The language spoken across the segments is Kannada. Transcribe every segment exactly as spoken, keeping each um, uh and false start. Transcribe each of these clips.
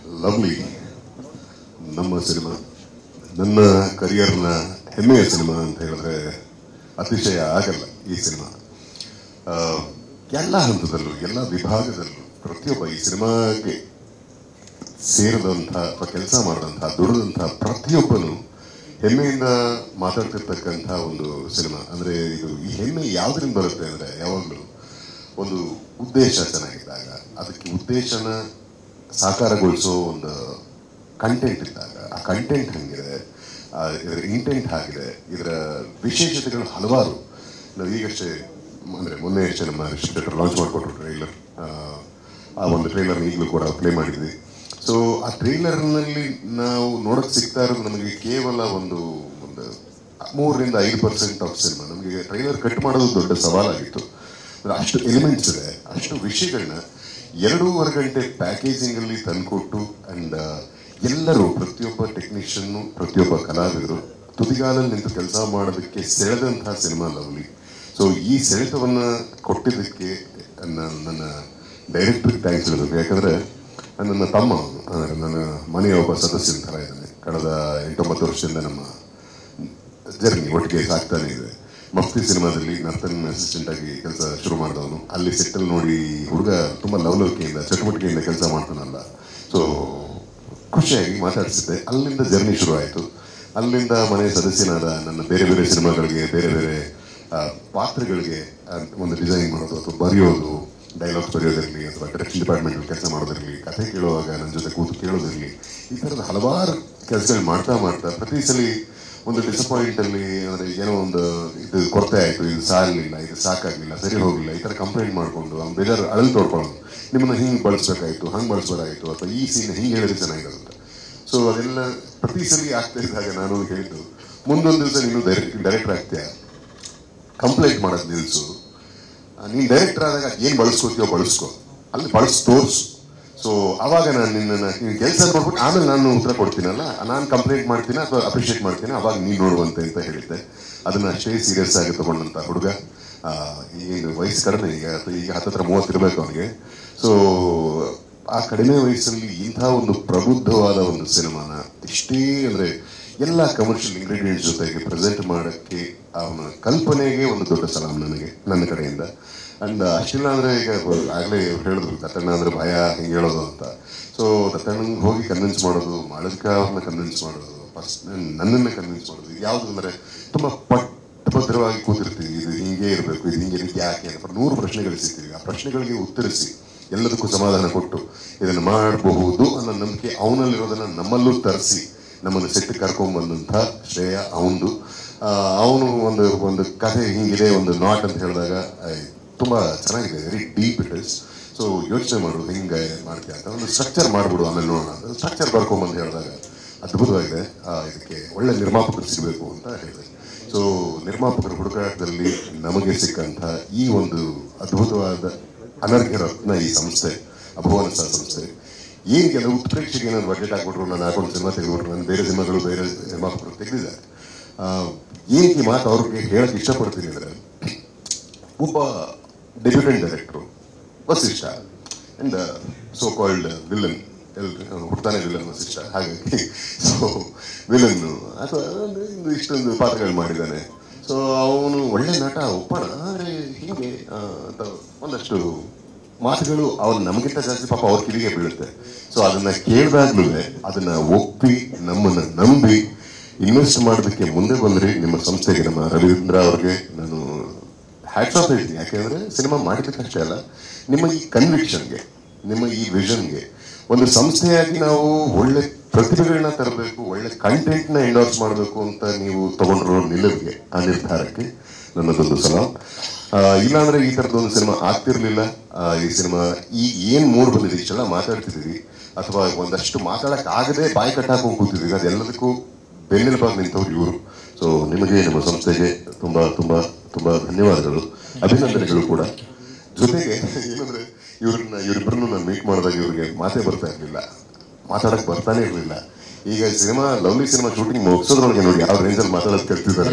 ಲವ್ಲಿ ನಮ್ಮ ಸಿನಿಮಾ, ನನ್ನ ಕರಿಯರ್ನ ಹೆಮ್ಮೆಯ ಸಿನಿಮಾ ಅಂತ ಹೇಳಿದ್ರೆ ಅತಿಶಯ ಆಗಲ್ಲ. ಈ ಸಿನಿಮಾ ಎಲ್ಲ ಹಂತದಲ್ಲೂ, ಎಲ್ಲ ವಿಭಾಗದಲ್ಲೂ ಪ್ರತಿಯೊಬ್ಬ ಈ ಸಿನಿಮಾಗೆ ಸೇರಿದಂಥ ಅಥವಾ ಕೆಲಸ ಮಾಡಿದಂಥ, ದುಡಿದಂಥ ಪ್ರತಿಯೊಬ್ಬನು ಹೆಮ್ಮೆಯಿಂದ ಮಾತಾಡ್ತಿರ್ತಕ್ಕಂಥ ಒಂದು ಸಿನಿಮಾ. ಅಂದರೆ ಇದು ಈ ಹೆಮ್ಮೆ ಯಾವುದರಿಂದ ಬರುತ್ತೆ ಅಂದರೆ, ಯಾವಾಗಲೂ ಒಂದು ಉದ್ದೇಶ ಚೆನ್ನಾಗಿದ್ದಾಗ, ಅದಕ್ಕೆ ಉದ್ದೇಶನ ಸಾಕಾರಗೊಳಿಸೋ ಒಂದು ಕಂಟೆಂಟ್ ಇದ್ದಾಗ, ಆ ಕಂಟೆಂಟ್ ಹಂಗಿದೆ, ಇದರ ಇಂಟೆಂಟ್ ಆಗಿದೆ, ಇದರ ವಿಶೇಷತೆಗಳು ಹಲವಾರು. ನಾವು ಈಗಷ್ಟೇ ಅಂದರೆ ಮೊನ್ನೆ ಅಷ್ಟೇ ನಮ್ಮ ಡಿಸ್ಟ್ರಿಬ್ಯೂಟರ್ ಲಾಂಚ್ ಮಾಡಿಕೊಟ್ರು ಟ್ರೈಲರ್. ಆ ಒಂದು ಟ್ರೈಲರ್ನ ಈಗಲೂ ಕೂಡ ಪ್ಲೇ ಮಾಡಿದ್ವಿ. ಸೊ ಆ ಟ್ರೈಲರ್ನಲ್ಲಿ ನಾವು ನೋಡೋಕೆ ಸಿಗ್ತಾ ಇರೋದು ನಮಗೆ ಕೇವಲ ಒಂದು ಒಂದು ಮೂರರಿಂದ ಐದು ಪರ್ಸೆಂಟ್ ಆಫ್ ಸಿನಿಮಾ. ನಮಗೆ ಟ್ರೈಲರ್ ಕಟ್ ಮಾಡೋದು ದೊಡ್ಡ ಸವಾಲಾಗಿತ್ತು. ಅಷ್ಟು ಎಲಿಮೆಂಟ್ಸ್ ಇದೆ, ಅಷ್ಟು ವಿಷಯಗಳನ್ನ ಎರಡೂವರೆ ಗಂಟೆ ಪ್ಯಾಕೇಜಿಂಗಲ್ಲಿ ತಂದುಕೊಟ್ಟು, ಆ್ಯಂಡ್ ಎಲ್ಲರೂ, ಪ್ರತಿಯೊಬ್ಬ ಟೆಕ್ನಿಷಿಯನ್ನು, ಪ್ರತಿಯೊಬ್ಬ ಕಲಾವಿದರು ತುದಿಗಾಲಲ್ಲಿ ನಿಂತು ಕೆಲಸ ಮಾಡೋದಕ್ಕೆ ಸೆಳೆದಂತಹ ಸಿನಿಮಾ ಲವ್ಲಿ. ಸೊ ಈ ಸೆಳೆತವನ್ನು ಕೊಟ್ಟಿದ್ದಕ್ಕೆ ನನ್ನ ಡೈರೆಕ್ಟ್ರಿಗೆ ಥ್ಯಾಂಕ್ಸ್ ಹೇಳಬೇಕು. ಯಾಕಂದರೆ ನನ್ನ ತಮ್ಮ ನನ್ನ ಮನೆಯ ಒಬ್ಬ ಸದಸ್ಯನ ಥರ ಇದ್ದಾನೆ. ಕಳೆದ ಎಂಟೊಂಬತ್ತು ವರ್ಷದಿಂದ ನಮ್ಮ ಜರ್ನಿ ಒಟ್ಟಿಗೆ ಸಾಕ್ತಾನೆ ಇದೆ. ಮಫ್ತಿ ಸಿನಿಮಾದಲ್ಲಿ ನರ್ತನ್ ಅಸಿಸ್ಟೆಂಟ್ ಆಗಿ ಕೆಲಸ ಶುರು ಮಾಡಿದವನು. ಅಲ್ಲಿ ಸೆಟ್ಟಲ್ ನೋಡಿ ಹುಡುಗ ತುಂಬ ಲವಲವಿಕೆಯಿಂದ, ಚಟುವಟಿಕೆಯಿಂದ ಕೆಲಸ ಮಾಡ್ತಾನಲ್ಲ. ಸೊ ಖುಷಿಯಾಗಿ ಮಾತಾಡಿಸಿದ್ದೆ. ಅಲ್ಲಿಂದ ಜರ್ನಿ ಶುರು ಆಯಿತು. ಅಲ್ಲಿಂದ ಮನೆ ಸದಸ್ಯನಾದ ನನ್ನ ಬೇರೆ ಬೇರೆ ಸಿನಿಮಾಗಳಿಗೆ, ಬೇರೆ ಬೇರೆ ಪಾತ್ರಗಳಿಗೆ ಒಂದು ಡಿಸೈನ್ ಮಾಡೋದು, ಅಥವಾ ಬರೆಯೋದು, ಡೈಲಾಗ್ಸ್ ಬರೆಯೋದಿರಲಿ, ಅಥವಾ ಡೈರೆಕ್ಷನ್ ಡಿಪಾರ್ಟ್ಮೆಂಟಲ್ಲಿ ಕೆಲಸ ಮಾಡೋದಿರಲಿ, ಕಥೆ ಕೇಳುವಾಗ ನನ್ನ ಜೊತೆ ಕೂತು ಕೇಳೋದಿರಲಿ, ಈ ಥರದ ಹಲವಾರು ಕೆಲಸಗಳು ಮಾಡ್ತಾ ಮಾಡ್ತಾ ಪ್ರತಿ ಸಲ ಒಂದು ಡಿಸಪಾಯಿಂಟಲ್ಲಿ, ಅಂದರೆ ಏನೋ ಒಂದು ಇದು ಕೊರತೆ ಆಯಿತು, ಇದು ಸಾಲಿಲ್ಲ, ಇದು ಸಾಕಾಗಲಿಲ್ಲ, ಸರಿ ಹೋಗಲಿಲ್ಲ, ಈ ಥರ ಕಂಪ್ಲೇಂಟ್ ಮಾಡಿಕೊಂಡು ಅವ್ನು ಬೇಜಾರು ಅಳಲು ತೋಡ್ಕೊಳ್ಳೋದು, ನಿಮ್ಮನ್ನು ಹಿಂಗೆ ಬಳಸ್ಬೇಕಾಯ್ತು, ಹಂಗೆ ಬಳಸ್ಬೋದಾಗಿತ್ತು, ಅಥವಾ ಈ ಸೀನ್ ಹಿಂಗೆ ಹೇಳಿದ್ರೆ ಚೆನ್ನಾಗಿರುತ್ತೆ. ಸೊ ಅದೆಲ್ಲ ಪ್ರತಿ ಸಲ ಆಗ್ತಾ ಇದ್ದಾಗ ನಾನು ಹೇಳಿದ್ದು, ಮುಂದೊಂದು ದಿವಸ ನೀನು ಡೈರೆಕ್ಟ್ ಡೈರೆಕ್ಟರ್ ಆಗ್ತೀಯ, ಕಂಪ್ಲೇಂಟ್ ಮಾಡೋದು ನಿಲ್ಲಿಸು. ನೀನು ಡೈರೆಕ್ಟರ್ ಆದಾಗ ಏನು ಬಳಸ್ಕೋತೀಯೋ ಬಳಸ್ಕೋ, ಅಲ್ಲಿ ಬಳಸಿ ತೋರಿಸು. ಸೊ ಆವಾಗ ನಾನು ನಿನ್ನ ನೀನು ಕೆಲಸ ನೋಡ್ಬಿಟ್ಟು ಆಮೇಲೆ ನಾನು ಉತ್ತರ ಕೊಡ್ತೀನಲ್ಲ, ನಾನು ಕಂಪ್ಲೇಂಟ್ ಮಾಡ್ತೀನಿ ಅಥವಾ ಅಪ್ರಿಷಿಯೇಟ್ ಮಾಡ್ತೀನಿ, ಅವಾಗ ನೀನು ನೋಡುವಂತೆ ಅಂತ ಹೇಳಿದ್ದೆ. ಅದನ್ನು ಅಷ್ಟೇ ಸೀರಿಯಸ್ ಆಗಿ ತಗೊಂಡಂಥ ಹುಡುಗ. ಈಗ ವಯಸ್ಸು ಕಡಿಮೆ, ಈಗ ಈಗ ಹತ್ತತ್ರ ಮೂವತ್ತಿರಬೇಕು ಅವನಿಗೆ. ಸೊ ಆ ಕಡಿಮೆ ವಯಸ್ಸಲ್ಲಿ ಇಂಥ ಒಂದು ಪ್ರಬುದ್ಧವಾದ ಒಂದು ಸಿನಿಮಾನ ಇಷ್ಟೇ ಅಂದರೆ ಎಲ್ಲ ಕಮರ್ಷಿಯಲ್ ಇಂಗ್ರೀಡಿಯೆಂಟ್ಸ್ ಜೊತೆಗೆ ಪ್ರೆಸೆಂಟ್ ಮಾಡೋಕ್ಕೆ ಅವನ ಕಲ್ಪನೆಗೆ ಒಂದು ದೊಡ್ಡ ಸಲಾಮ್ ನನಗೆ, ನನ್ನ ಕಡೆಯಿಂದ. ಅಂಡ್ ಅಷ್ಟಿಲ್ಲ ಅಂದರೆ, ಈಗ ಆಗಲೇ ಹೇಳಿದ್ರು ದತ್ತಣ್ಣ ಅಂದರೆ ಭಯ, ಹಿಂಗೆ ಹೇಳೋದು ಅಂತ. ಸೊ ದತ್ತಣ್ಣಂಗೆ ಹೋಗಿ ಕನ್ವಿನ್ಸ್ ಮಾಡೋದು, ಮಾಳವಿಕ ಅವ್ರನ್ನ ಕನ್ವಿನ್ಸ್ ಮಾಡೋದು, ಫಸ್ಟ್ ನನ್ನನ್ನು ಕನ್ವಿನ್ಸ್ ಮಾಡೋದು, ಇದು ಯಾವುದು ಅಂದರೆ ತುಂಬ ಪಟ್ಟಭದ್ರವಾಗಿ ಕೂತಿರ್ತೀವಿ. ಇದು ಹಿಂಗೆ ಇರಬೇಕು, ಇದು ಹಿಂಗೆ ಇದಕ್ಕೆ ಯಾಕೆ ಅಂತ ನೂರು ಪ್ರಶ್ನೆಗಳು ಸಿಗ್ತೀವಿ. ಆ ಪ್ರಶ್ನೆಗಳಿಗೆ ಉತ್ತರಿಸಿ ಎಲ್ಲದಕ್ಕೂ ಸಮಾಧಾನ ಕೊಟ್ಟು ಇದನ್ನು ಮಾಡಬಹುದು ಅನ್ನೋ ನಂಬಿಕೆ ಅವನಲ್ಲಿರೋದನ್ನು ನಮ್ಮಲ್ಲೂ ತರಿಸಿ ನಮ್ಮನ್ನು ಸೆಟ್ಟು ಕರ್ಕೊಂಡ್ಬಂದಂಥ ಶ್ರೇಯ ಅವನದು. ಅವನು ಒಂದು ಒಂದು ಕಥೆ ಹಿಂಗಿದೆ, ಒಂದು ನಾಟ್ ಅಂತ ಹೇಳಿದಾಗ ತುಂಬ ಚೆನ್ನಾಗಿದೆ, very deep it is. So ಯೋಚನೆ ಮಾಡೋದು ಹಿಂಗೆ ಮಾಡ್ತೀಯ ಅಂತ ಒಂದು ಸ್ಟ್ರಕ್ಚರ್ ಮಾಡಿಬಿಡು, ಆಮೇಲೆ ನೋಡೋಣ ಅಂತ ಸ್ಟ್ರಕ್ಚರ್ ಬರ್ಕೊಂಬಂದು ಹೇಳಿದಾಗ ಅದ್ಭುತವಾಗಿದೆ. ಇದಕ್ಕೆ ಒಳ್ಳೆ ನಿರ್ಮಾಪಕರು ಸಿಗಬೇಕು ಅಂತ ಹೇಳಿದೆ. ಸೊ ನಿರ್ಮಾಪಕರ ಹುಡುಕಾಟದಲ್ಲಿ ನಮಗೆ ಸಿಕ್ಕಂಥ ಈ ಒಂದು ಅದ್ಭುತವಾದ ಅನರ್ಘ್ಯ ರತ್ನ ಈ ಸಂಸ್ಥೆ, ಅಭುವನ ಸಂಸ್ಥೆ. ಏನು ಕೆಲವು ಉತ್ಪ್ರೇಕ್ಷೆಗೆ ಏನಾದ್ರು ಬಜೆಟ್ ಹಾಕ್ಬಿಟ್ರು, ನಾನು ಹಾಕೊಂಡು ಸಿನಿಮಾ ತೆಗೆದುಬಿಟ್ರು, ನಾನು ಬೇರೆ ಸಿನಿಮಾಗಳು ಬೇರೆ ನಿರ್ಮಾಪಕರು ತೆಗೆದಿದ್ದಾರೆ. ಏನಕ್ಕೆ ಮಾತು ಅವ್ರಿಗೆ ಹೇಳಕ್ಕೆ ಇಷ್ಟಪಡ್ತೀನಿ ಅಂದರೆ, ಒಬ್ಬ debutant director Vasishta and so called villain, ಎಲ್ ಹುಡ್ತಾನೆ ವಿಲನ್ ವಸಿಷ್ಠ. ಹಾಗಾಗಿ ಸೊ ವಿಲನ್ನು ಅಥವಾ ಇನ್ನು ಇಷ್ಟೊಂದು ಪಾತ್ರಗಳು ಮಾಡಿದ್ದಾನೆ. ಸೊ ಅವನು ಒಳ್ಳೆ ನಟ ಒಪ್ಪಣ, ಆದರೆ ಹೀಗೆ ಅಂತ ಒಂದಷ್ಟು ಮಾತುಗಳು ಅವ್ರು ನಮಗಿಂತ ಜಾಸ್ತಿ ಪಾಪ ಅವ್ರ ಕಿವಿಗೆ ಬೀಳುತ್ತೆ. ಸೊ ಅದನ್ನ ಕೇಳಿದಾಗ್ಲೂ ಅದನ್ನ ಒಪ್ಪಿ ನಮ್ಮನ್ನ ನಂಬಿ ಇನ್ವೆಸ್ಟ್ ಮಾಡೋದಕ್ಕೆ ಮುಂದೆ ಬಂದ್ರಿ ನಿಮ್ಮ ಸಂಸ್ಥೆಗೆ, ನಮ್ಮ ರವೀಂದ್ರ ಅವ್ರಿಗೆ ನಾನು ಹ್ಯಾಟ್ಸ್ ಆಫ್ ಹೇಳ್ತೀನಿ. ಯಾಕೆಂದ್ರೆ ಸಿನಿಮಾ ಮಾಡಿದ್ದಕ್ಕಷ್ಟೇ ಅಲ್ಲ, ನಿಮ್ಮ ಈ ಕನ್ವಿಕ್ಷನ್ಗೆ, ನಿಮ್ಮ ಈ ವಿಷನ್ಗೆ, ಒಂದು ಸಂಸ್ಥೆಯಾಗಿ ನಾವು ಒಳ್ಳೆ ಪ್ರತಿಭೆಗಳನ್ನ ತರಬೇಕು, ಒಳ್ಳೆ ಕಂಟೆಂಟ್ನ ಎಂಡೋರ್ಸ್ ಮಾಡಬೇಕು ಅಂತ ನೀವು ತಗೊಂಡಿರೋ ನಿಲುವಿಗೆ, ಆ ನಿರ್ಧಾರಕ್ಕೆ ನನ್ನದೊಂದು ಸಲ. ಇಲ್ಲಾಂದ್ರೆ ಈ ಥರದೊಂದು ಸಿನಿಮಾ ಆಗ್ತಿರ್ಲಿಲ್ಲ. ಈ ಸಿನಿಮಾ ಈಗ ಏನು ಮೂಡ್ ಬಂದಿದೆ, ಇಷ್ಟೆಲ್ಲ ಮಾತಾಡ್ತಿದ್ದೀವಿ, ಅಥವಾ ಒಂದಷ್ಟು ಮಾತಾಡಕ್ ಆಗದೆ ಬಾಯಿ ಕಟ್ಟಾಕೊಂಡು ಕೂತಿದ್ದೀವಿ, ಅದೆಲ್ಲದಕ್ಕೂ ಬೆನ್ನೆಲುಬಾಗಿ ನಿಂತವ್ರು ಇವರು. ಸೊ ನಿಮಗೆ, ನಿಮ್ಮ ಸಂಸ್ಥೆಗೆ ತುಂಬಾ ತುಂಬಾ ತುಂಬಾ ಧನ್ಯವಾದಗಳು, ಅಭಿನಂದನೆಗಳು ಕೂಡ. ಜೊತೆಗೆ ಏನಂದ್ರೆ, ಇವ್ರನ್ನ ಇವರಿಬ್ಬರನ್ನು ನಾನು ಮೀಟ್ ಮಾಡಿದಾಗ ಇವ್ರಿಗೆ ಮಾತೇ ಬರ್ತಾ ಇರಲಿಲ್ಲ, ಮಾತಾಡಕ್ ಬರ್ತಾನೆ ಇರಲಿಲ್ಲ. ಈಗ ಸಿನಿಮಾ ಲವ್ಲಿ ಸಿನಿಮಾ ಶೂಟಿಂಗ್ ಮುಗಿಸೋದ್ರೊಳಗೆ ನೋಡಿ ಯಾವ ರೇಂಜಲ್ಲಿ ಮಾತಾಡೋದು ಕಲ್ತಿದ್ದಾರೆ.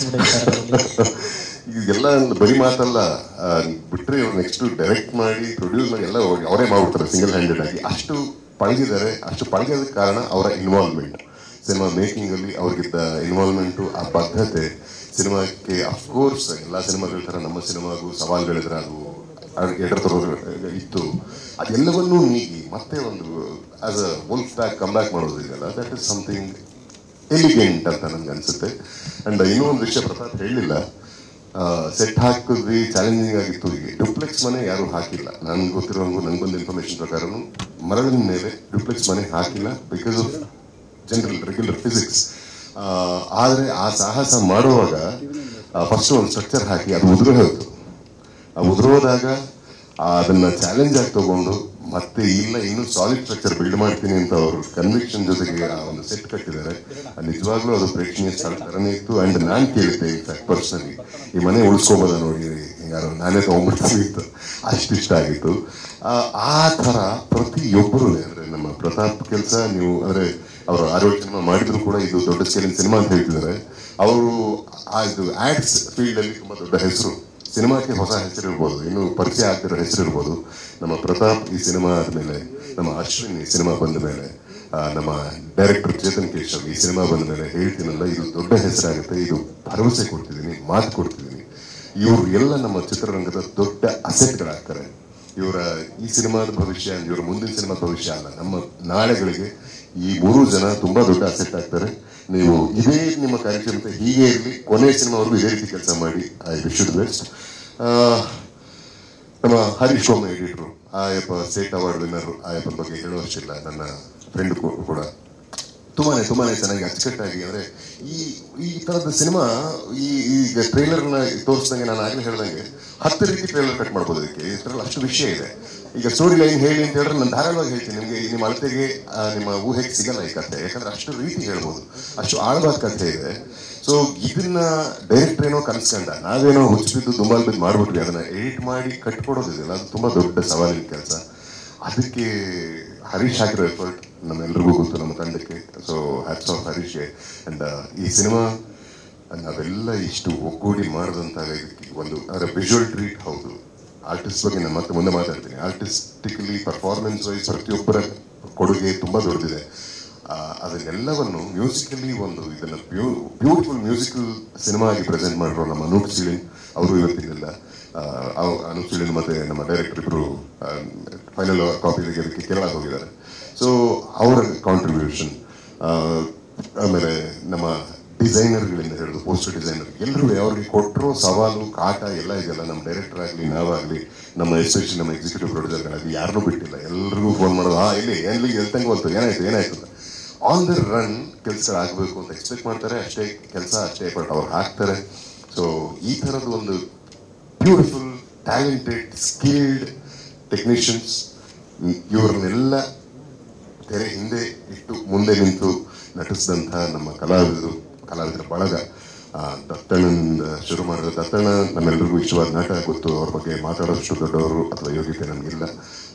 ಇದೆಲ್ಲ ಬರೀ ಮಾತಲ್ಲ, ಬಿಟ್ರೆ ಇವ್ರು ನೆಕ್ಸ್ಟ್ ಡೈರೆಕ್ಟ್ ಮಾಡಿ ಪ್ರೊಡ್ಯೂಸ್ ಮಾಡಿ ಎಲ್ಲ ಅವರೇ ಮಾಡ್ಬಿಡ್ತಾರೆ ಸಿಂಗಲ್ ಹ್ಯಾಂಡೆಡ್ ಆಗಿ. ಅಷ್ಟು ಪಳಗಿದ್ದಾರೆ. ಅಷ್ಟು ಪಳಗೋದಕ್ಕೆ ಕಾರಣ ಅವರ ಇನ್ವಾಲ್ವ್ಮೆಂಟ್, ಸಿನಿಮಾ ಮೇಕಿಂಗಲ್ಲಿ ಅವ್ರಿಗಿದ್ದ ಇನ್ವಾಲ್ವ್ಮೆಂಟು, ಆ ಬದ್ಧತೆ. ಸಿನಿಮಾಕ್ಕೆ ಅಫ್ಕೋರ್ಸ್ ಎಲ್ಲ ಸಿನಿಮಾಗಳ ಥರ ನಮ್ಮ ಸಿನಿಮಾಗೂ ಸವಾಲುಗಳಿದ್ರೆ ಅದು ಎಡರು ಇತ್ತು. ಅದೆಲ್ಲವನ್ನೂ ನೀಗಿ ಮತ್ತೆ ಒಂದು as a wolf pack come back ಮಾಡೋದಿದೆಯಲ್ಲ, ದಟ್ ಇಸ್ ಸಮಥಿಂಗ್ ಎಲಿಗೆಂಟ್ ಅಂತ ನನ್ಗೆ ಅನ್ಸುತ್ತೆ. ಅಂಡ್ ಇನ್ನೂ ಒಂದು ವಿಷಯ ಪ್ರತಾಪ್ ಹೇಳಲಿಲ್ಲ, ಸೆಟ್ ಹಾಕಿದ್ವಿ, ಚಾಲೆಂಜಿಂಗ್ ಆಗಿತ್ತು. ಈಗ ಡುಪ್ಲೆಕ್ಸ್ ಮನೆ ಯಾರು ಹಾಕಿಲ್ಲ ನನ್ಗೆ ಗೊತ್ತಿರೋಂಗು, ನನಗೊಂದು ಇನ್ಫಾರ್ಮೇಶನ್ ಪ್ರಕಾರನು ಮರಳಿನ ಮೇಲೆ ಡುಪ್ಲೆಕ್ಸ್ ಮನೆ ಹಾಕಿಲ್ಲ because of general regular physics. ಆದರೆ ಆ ಸಾಹಸ ಮಾಡುವಾಗ ಫಸ್ಟ್ ಒಂದು ಸ್ಟ್ರಕ್ಚರ್ ಹಾಕಿ ಅದು ಉದುರು ಹೋಯ್ತು. ಆ ಉದುರೋದಾಗ ಅದನ್ನ ಚಾಲೆಂಜ್ ಆಗಿ ತಗೊಂಡು ಮತ್ತೆ ಇಲ್ಲ ಇನ್ನೂ ಸಾಲಿಡ್ ಸ್ಟ್ರಕ್ಚರ್ ಬಿಲ್ಡ್ ಮಾಡ್ತೀನಿ ಅಂತ ಅವರು ಕನ್ವಿಕ್ಷನ್ ಜೊತೆಗೆ ಆ ಒಂದು ಸೆಟ್ ಕಟ್ಟಿದ್ದಾರೆ. ನಿಜವಾಗ್ಲೂ ಅದು ಪ್ರೇಕ್ಷಣೀಯ ಸ್ಥಳ ತರನೇ ಇತ್ತು. ಅಂಡ್ ನಾನ್ ಕೇಳಿದ್ದೆ ಇನ್ಫ್ಯಾಕ್ಟ್ ಪರ್ಸನಲಿ, ಈ ಮನೆ ಉಳಿಸ್ಕೋಬೋದ ನೋಡಿ, ಹಿಂಗಾರು ನಾನೇ ತಗೊಂಡ್ಬಿಡ್ತೀನಿ ಇತ್ತು, ಅಷ್ಟು ಇಷ್ಟ ಆಗಿತ್ತು. ಆ ತರ ಪ್ರತಿಯೊಬ್ಬರು ಅಂದ್ರೆ ನಮ್ಮ ಪ್ರತಾಪ್ ಕೆಲಸ ನೀವು ಅಂದ್ರೆ ಅವರು ಆರೋಗ್ಯ ಸಿನಿಮಾ ಮಾಡಿದ್ರು ಕೂಡ ಇದು ದೊಡ್ಡ ಸ್ಕೇಲಿನ ಸಿನಿಮಾ ಅಂತ ಹೇಳ್ತಿದ್ದಾರೆ. ಅವರು ಇದು ಆಡ್ಸ್ ಫೀಲ್ಡ್ ಅಲ್ಲಿ ತುಂಬಾ ದೊಡ್ಡ ಹೆಸರು, ಸಿನಿಮಾಕ್ಕೆ ಹೊಸ ಹೆಸರು ಇರ್ಬೋದು, ಇನ್ನು ಪರಿಚಯ ಆಗ್ತಿರೋ ಹೆಸರು ಇರ್ಬೋದು. ನಮ್ಮ ಪ್ರತಾಪ್ ಈ ಸಿನಿಮಾ ಆದ್ಮೇಲೆ, ನಮ್ಮ ಅಶ್ವಿನ್ ಈ ಸಿನಿಮಾ ಬಂದ ಮೇಲೆ, ನಮ್ಮ ಡೈರೆಕ್ಟರ್ ಚೇತನ್ ಕೇಶವ್ ಈ ಸಿನಿಮಾ ಬಂದ ಮೇಲೆ ಹೇಳ್ತೀನಲ್ಲ, ಇದು ದೊಡ್ಡ ಹೆಸರಾಗುತ್ತೆ. ಇದು ಭರವಸೆ ಕೊಡ್ತಿದ್ದೀನಿ, ಮಾತು ಕೊಡ್ತಿದ್ದೀನಿ. ಇವರು ಎಲ್ಲ ನಮ್ಮ ಚಿತ್ರರಂಗದ ದೊಡ್ಡ ಅಸೆಟ್ಗಳಾಗ್ತಾರೆ. ಇವರ ಈ ಸಿನಿಮಾದ ಭವಿಷ್ಯ, ಇವರ ಮುಂದಿನ ಸಿನಿಮಾ ಭವಿಷ್ಯ ಅಲ್ಲ, ನಮ್ಮ ನಾಳೆಗಳಿಗೆ ಈ ಮೂರು ಜನ ತುಂಬಾ ದೊಡ್ಡ ಅಸೆಟ್ ಆಗ್ತಾರೆ. ನೀವು ಇದೇ ನಿಮ್ಮ ಕಾರ್ಯಕ್ರಮ ಹೀಗೆ ಇರಲಿ, ಕೊನೆ ಸಿನಿಮಾವರೆಗೂ ಇದೇ ರೀತಿ ಕೆಲಸ ಮಾಡಿ. I wish you the best. ನಮ್ಮ ಹರೀಶ್ ಸೋಮ ಎಡಿಟರು, ಆಯಪ್ಪ ಸ್ಟೇಟ್ ಅವಾರ್ಡ್ ವಿನ್ನರ್, ಆಯಪ್ಪನ ಬಗ್ಗೆ ಹೇಳುವಷ್ಟಿಲ್ಲ, ನನ್ನ ಫ್ರೆಂಡ್ ಕೂಡ ತುಂಬಾನೇ ತುಂಬಾನೇ ಚೆನ್ನಾಗಿ ಅಚ್ಚುಕಟ್ಟಾಗಿ ಅಂದ್ರೆ ಈ ಈ ತರದ ಸಿನಿಮಾ ಈ ಈಗ ಟ್ರೈಲರ್ನ ತೋರಿಸಿದಂಗೆ ನಾನು ಆಗಲೇ ಹೇಳ್ದಂಗೆ ಹತ್ತು ರೀತಿ ಟ್ರೈಲರ್ ಕಟ್ ಮಾಡ್ಬೋದು. ಇದಕ್ಕೆ ಇದರಲ್ಲಿ ಅಷ್ಟು ವಿಷಯ ಇದೆ. ಈಗ ಸ್ಟೋರಿ ಲೈನ್ ಹೇಳಿ ಅಂತ ಹೇಳಿದ್ರೆ ನಾನು ಧಾರಾಳವಾಗಿ ಹೇಳ್ತೀನಿ ನಿಮಗೆ, ನಿಮ್ಮ ಅಳತೆಗೆ ನಿಮ್ಮ ಊಹೆಗೆ ಸಿಗಲ್ಲ ಈ ಕಥೆ, ಯಾಕಂದ್ರೆ ಅಷ್ಟು ರೀತಿ ಹೇಳ್ಬೋದು, ಅಷ್ಟು ಆಳವಾದ ಕಥೆ ಇದೆ. ಸೊ ಇದನ್ನ ಡೈರೆಕ್ಟರ್ ಏನೋ ಕನ್ಸ್ಕೊಂಡ, ನಾವೇನೋ ಹುಚ್ಚಿದ್ದು ದುಂಬಾಲ್ ಬಿದ್ದು ಮಾಡ್ಬಿಟ್ವಿ, ಅದನ್ನ ಎಡಿಟ್ ಮಾಡಿ ಕಟ್ಕೊಡೋದಿದೆಯಲ್ಲ, ಅದು ತುಂಬಾ ದೊಡ್ಡ ಸವಾಲಿನ ಕೆಲಸ. ಅದಕ್ಕೆ ಹರೀಶ್ ಹಾಕಿರೋ ಎಫರ್ಟ್ ನಮ್ಮೆಲ್ಲರಿಗೂ ಗೊತ್ತು, ನಮ್ಮ ತಂಡಕ್ಕೆ. ಸೊ ಹ್ಯಾಟ್ಸ್ ಆಫ್ ಹರೀಶ್ಗೆ. ಅಂಡ್ ಈ ಸಿನಿಮಾ ನಾವೆಲ್ಲ ಇಷ್ಟು ಒಗ್ಗೂಡಿ ಮಾಡಿದಂತ ಇದಕ್ಕೆ ಒಂದು ಅದರ ವಿಜುವಲ್ ಟ್ರೀಟ್. ಹೌದು, ಆರ್ಟಿಸ್ಟ್ ಬಗ್ಗೆ ನಾನು ಮತ್ತೆ ಮುಂದೆ ಮಾತಾಡ್ತೀನಿ. ಆರ್ಟಿಸ್ಟಿಕಲಿ ಪರ್ಫಾರ್ಮೆನ್ಸ್ ವೈಸ್ ಪ್ರತಿಯೊಬ್ಬರ ಕೊಡುಗೆ ತುಂಬಾ ದೊಡ್ಡದಿದೆ. ಅದನ್ನೆಲ್ಲವನ್ನು ಮ್ಯೂಸಿಕಲಿ ಒಂದು ಇದನ್ನ ಬ್ಯೂಟಿಫುಲ್ ಮ್ಯೂಸಿಕಲ್ ಸಿನಿಮಾ ಆಗಿ ಪ್ರೆಸೆಂಟ್ ಮಾಡಿರೋ ನಮ್ಮ ಅನೂಪ್ ಸಿಳಿನ್ ಅವರು ಇವತ್ತಿನಿಲ್ಲ. ಅನೂಪ್ ಸಿಳಿನ್ ಮತ್ತೆ ನಮ್ಮ ಡೈರೆಕ್ಟರ್ ಇಬ್ರು ಫೈನಲ್ ಕಾಪಿ ತೆಗೆಯೋದಕ್ಕೆ ಕೇರಳ ಹೋಗಿದ್ದಾರೆ. ಸೊ ಅವರ ಕಾಂಟ್ರಿಬ್ಯೂಷನ್, ಆಮೇಲೆ ನಮ್ಮ ಡಿಸೈನರ್ಗಳಿಂದ ಹಿಡಿದು ಪೋಸ್ಟರ್ ಡಿಸೈನರ್ ಎಲ್ಲರೂ ಅವ್ರಿಗೆ ಕೊಟ್ಟರು ಸವಾಲು ಕಾಟ ಎಲ್ಲ ಇದೆಯಲ್ಲ. ನಮ್ಮ ಡೈರೆಕ್ಟರ್ ಆಗಲಿ, ನಾವಾಗಲಿ, ನಮ್ಮ ಎಸ್ಪೆಷಲಿ ನಮ್ಮ ಎಕ್ಸಿಕ್ಯೂಟಿವ್ ಪ್ರೊಡ್ಯೂಸರ್ಗಳಾಗಲಿ ಯಾರನ್ನೂ ಬಿಟ್ಟಿಲ್ಲ. ಎಲ್ರಿಗೂ ಫೋನ್ ಮಾಡೋದು, ಹಾ ಇಲ್ಲಿ ಎಲ್ಲಿ ಎಲ್ತಂಗೆ ಬಂತು, ಏನಾಯ್ತು ಏನಾಯ್ತು ಅಂತ. ಆನ್ ದ ರನ್ ಕೆಲಸ ಆಗಬೇಕು ಅಂತ ಎಕ್ಸ್ಪೆಕ್ಟ್ ಮಾಡ್ತಾರೆ. ಅಷ್ಟೇ ಕೆಲಸ, ಅಷ್ಟೇ ಬಟ್ ಅವ್ರು ಹಾಕ್ತಾರೆ. ಸೊ ಈ ಥರದ ಒಂದು ಬ್ಯೂಟಿಫುಲ್ ಟ್ಯಾಲೆಂಟೆಡ್ ಸ್ಕಿಲ್ಡ್ ಟೆಕ್ನಿಷಿಯನ್ಸ್ ಇವ್ರನ್ನೆಲ್ಲ ತೆರೆ ಹಿಂದೆ ಇಟ್ಟು ಮುಂದೆ ನಿಂತು ನಟಿಸಿದಂತಹ ನಮ್ಮ ಕಲಾವಿದರು, ಕಲಾವಿದರ ಬಳಗ. ದತ್ತಣ್ಣನಿಂದ ಶುರು ಮಾಡಿದ ದತ್ತಣ್ಣ ನಮ್ಮೆಲ್ಲರಿಗೂ ಇಷ್ಟವಾದ ನಟ, ಗೊತ್ತು. ಅವ್ರ ಬಗ್ಗೆ ಮಾತಾಡೋಷ್ಟು ದೊಡ್ಡವರು ಅಥವಾ ಯೋಗ್ಯತೆ ನಮಗಿಲ್ಲ.